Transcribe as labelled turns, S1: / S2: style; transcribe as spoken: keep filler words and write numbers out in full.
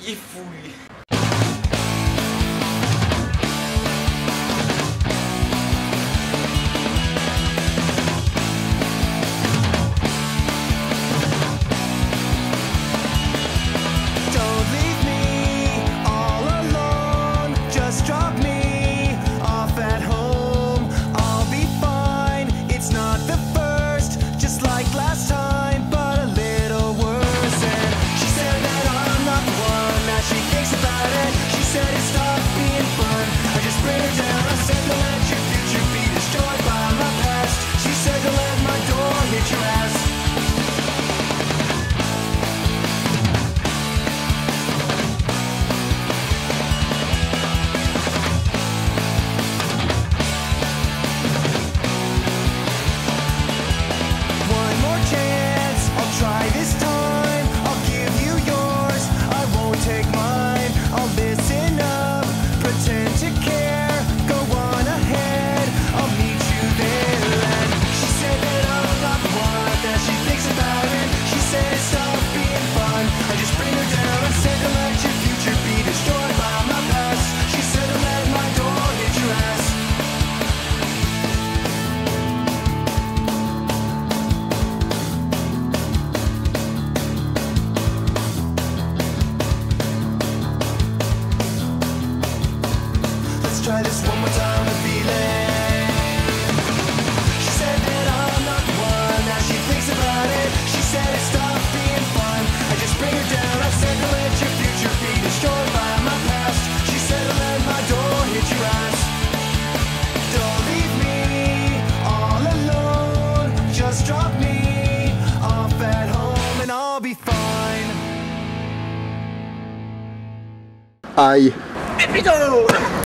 S1: il est fou lui.
S2: Try this one more time to feel it. She said that I'm not the one. Now she thinks about it. She said it stopped being fun. I just bring her down. I said to let your future be destroyed by my past. She said to let my door hit your ass. Don't leave me all alone. Just drop me off at home and I'll be fine.
S3: Aïe.
S1: Mais putain!